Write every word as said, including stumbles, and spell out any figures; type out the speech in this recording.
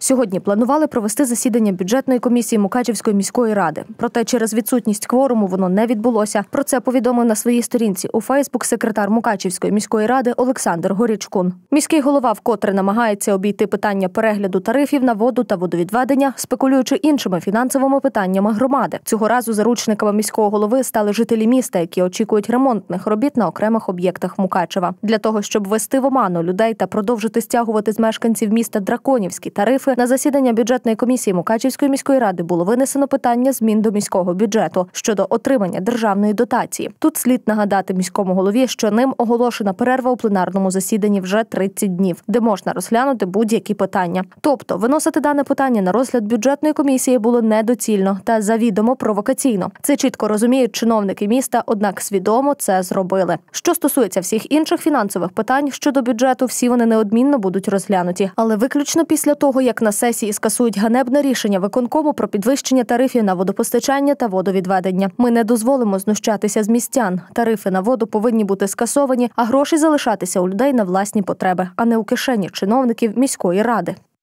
Сьогодні планували провести засідання бюджетної комісії Мукачівської міської ради. Проте через відсутність кворуму воно не відбулося. Про це повідомив на своїй сторінці у Фейсбук секретар Мукачівської міської ради Олександр Горічкун. Міський голова вкотре намагається обійти питання перегляду тарифів на воду та водовідведення, спекулюючи іншими фінансовими питаннями громади. Цього разу заручниками міського голови стали жителі міста, які очікують ремонтних робіт на окремих об'єктах Мукачева. Для того, щоб ввести в оману людей та продовжити стягувати з мешканців міста драконівські тарифи, на засідання бюджетної комісії Мукачівської міської ради було винесено питання змін до міського бюджету щодо отримання державної дотації. Тут слід нагадати міському голові, що ним оголошена перерва у пленарному засіданні вже тридцять днів, де можна розглянути будь-які питання. Тобто, виносити дане питання на розгляд бюджетної комісії було недоцільно та завідомо провокаційно. Це чітко розуміють чиновники міста, однак свідомо це зробили. Що стосується всіх інших фінансових питань щодо бюджету, всі вони неодмінно будуть розглянуті. Але виключно після того, як на сесії скасують ганебне рішення виконкому про підвищення тарифів на водопостачання та водовідведення. Ми не дозволимо знущатися з містян. Тарифи на воду повинні бути скасовані, а гроші залишатися у людей на власні потреби, а не у кишені чиновників міської ради.